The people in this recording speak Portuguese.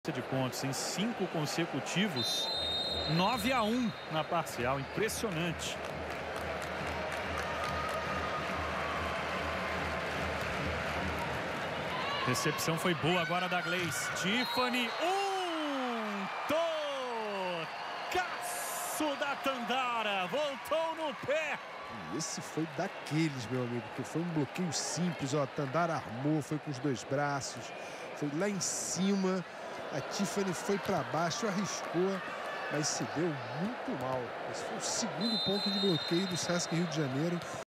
de pontos em 5 consecutivos, 9-1 na parcial, impressionante. Recepção foi boa agora da Gleice. Tiffany, tocaço da Tandara, voltou no pé. Esse foi daqueles, meu amigo, que foi um bloqueio simples, ó, a Tandara armou, foi com os dois braços, foi lá em cima, a Tiffany foi para baixo, arriscou, mas se deu muito mal. Esse foi o segundo ponto de bloqueio do Sesc Rio de Janeiro.